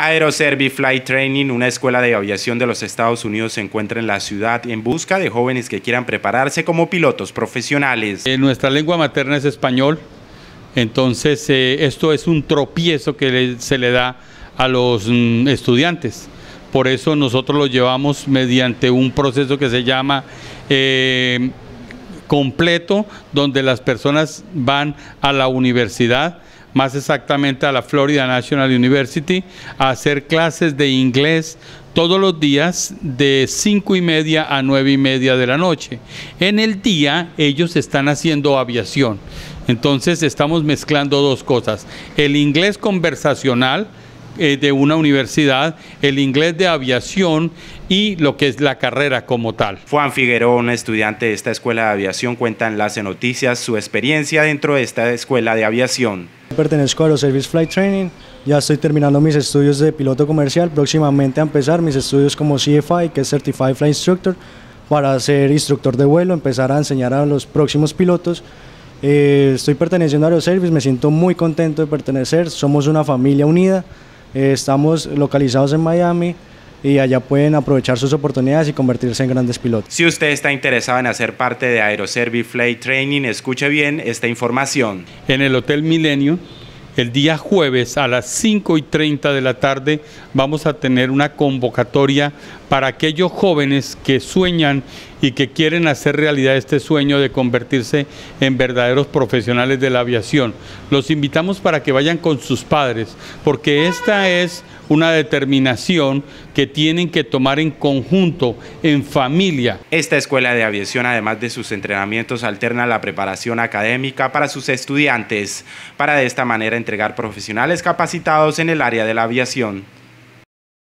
Aeroservice Flight Training, una escuela de aviación de los Estados Unidos, se encuentra en la ciudad en busca de jóvenes que quieran prepararse como pilotos profesionales. Nuestra lengua materna es español, entonces esto es un tropiezo que se le da a los estudiantes. Por eso nosotros lo llevamos mediante un proceso que se llama completo, donde las personas van a la universidad, más exactamente a la Florida National University, a hacer clases de inglés todos los días de 5:30 a 9:30 de la noche. En el día ellos están haciendo aviación. Entonces estamos mezclando dos cosas: el inglés conversacional de una universidad, el inglés de aviación y lo que es la carrera como tal. Juan Figueroa, un estudiante de esta escuela de aviación, cuenta en Enlace Noticias su experiencia dentro de esta escuela de aviación. Pertenezco a Aeroservice Flight Training, ya estoy terminando mis estudios de piloto comercial, próximamente a empezar mis estudios como CFI, que es Certified Flight Instructor, para ser instructor de vuelo, empezar a enseñar a los próximos pilotos. Estoy perteneciendo a Aeroservice, me siento muy contento de pertenecer, somos una familia unida, estamos localizados en Miami y allá pueden aprovechar sus oportunidades y convertirse en grandes pilotos. Si usted está interesado en hacer parte de Aeroservice Flight Training, escuche bien esta información. En el Hotel Milenio, el día jueves a las 5:30 de la tarde vamos a tener una convocatoria para aquellos jóvenes que sueñan y que quieren hacer realidad este sueño de convertirse en verdaderos profesionales de la aviación. Los invitamos para que vayan con sus padres, porque esta es una determinación que tienen que tomar en conjunto, en familia. Esta escuela de aviación, además de sus entrenamientos, alterna la preparación académica para sus estudiantes, para de esta manera entregar profesionales capacitados en el área de la aviación.